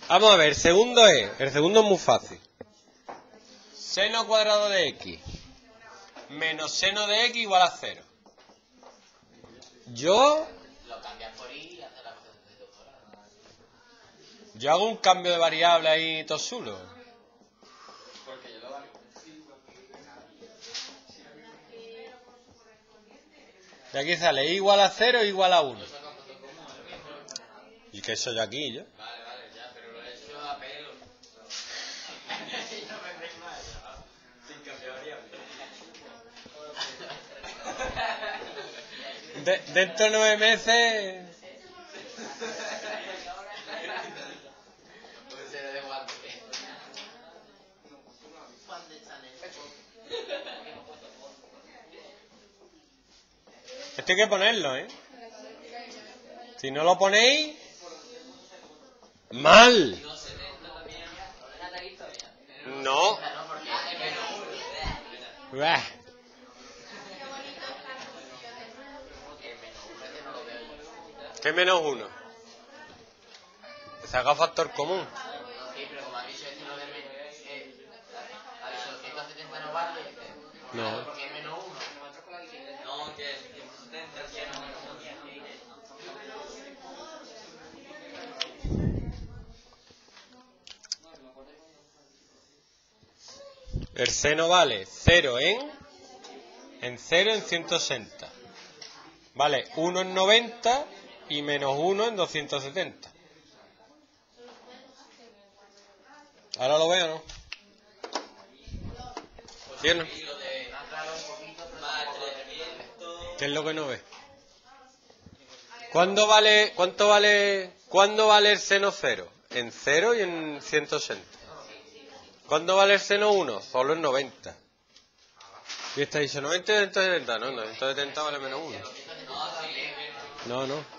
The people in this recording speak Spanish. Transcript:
Vamos a ver, el segundo es muy fácil. Seno cuadrado de x menos seno de x igual a 0. Yo hago un cambio de variable ahí todo solo. De aquí sale igual a 0 e igual a 1. ¿Y qué soy aquí yo? Vale, ya, pero lo he hecho a pelo. No me veis mal, sin cambiar variable. Dentro de 9 meses... Pues se de guante. Esto hay que ponerlo, ¿eh? Si no lo ponéis... ¡mal! No. Bah. ¿Qué menos 1? Que se haga factor común. Sí, pero como ha dicho esto lo de menos, ha dicho 170 no vale. No. Porque es menos 1. No, que 170 es menos 1. El seno vale 0 en 0 en 160. Vale 1 en 90 y menos 1 en 270. ¿Ahora lo veo, no? ¿Sí o no? ¿Qué es lo que no ve? ¿Cuándo vale el seno 0? En 0 y en 160. ¿Cuándo vale el seno 1? Solo en 90. ¿Y está dicho 90 y 170? No, 170 vale menos 1. No, no.